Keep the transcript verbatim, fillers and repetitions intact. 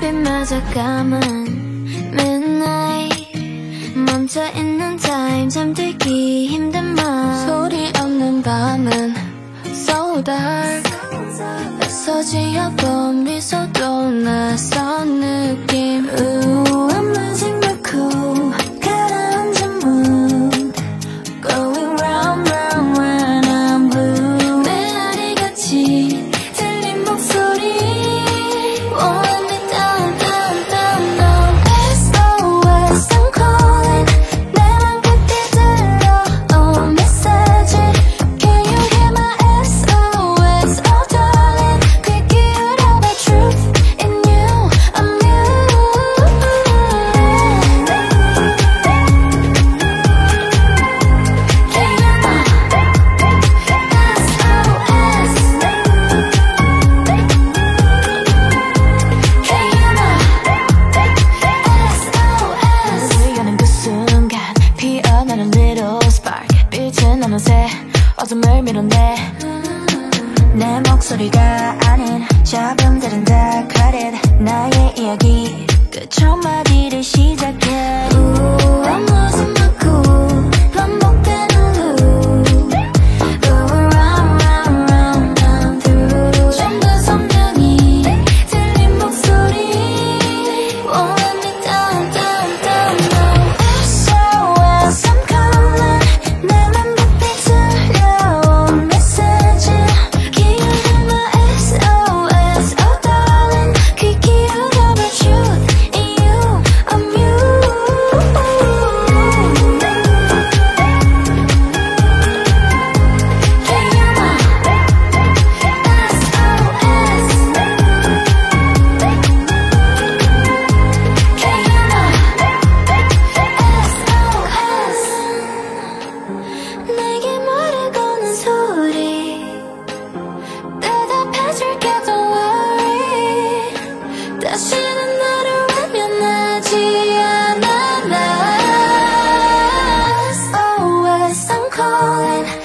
눈빛마저 감은 midnight 멈춰있는 time 잠들기 힘든 맘 소리 없는 밤은 so dark 서지하고 미소도 낯선 느낌 Ooh, I'm losing my cool 가라앉은 mood Going round round when I'm blue 메아리같이 들린 목소리 Won't let me down down down no S O S I'm calling 내 맘 깊이 들려온 메시지 Can you hear my S O S oh darling 귀 기울여봐 truth in you I'm you Can you hear my S O S Can you hear my S O S 우리가는 그 순간 피어나는 little spark 빛은 어느새 어둠을 밀어내 내 목소리가 아닌 잡음들은 다 credit 나의 이야기 끝 첫 마디를 시작해 Ooh, I'm losing my cool 반복되는 loop Going round round round round through 전부 선명히 들린 목소리 Won't let me down down down no S O S I'm calling 내 맘 깊이 들려온 메시지 Can you hear my S O S oh darling 귀 기울여봐 truth in you I'm you Can you hear my S O S Can you hear my S O S 내게 말을 거는 소리 대답해줄게 don't worry 다시는 나를 외면하지 않아 나 S O S I'm calling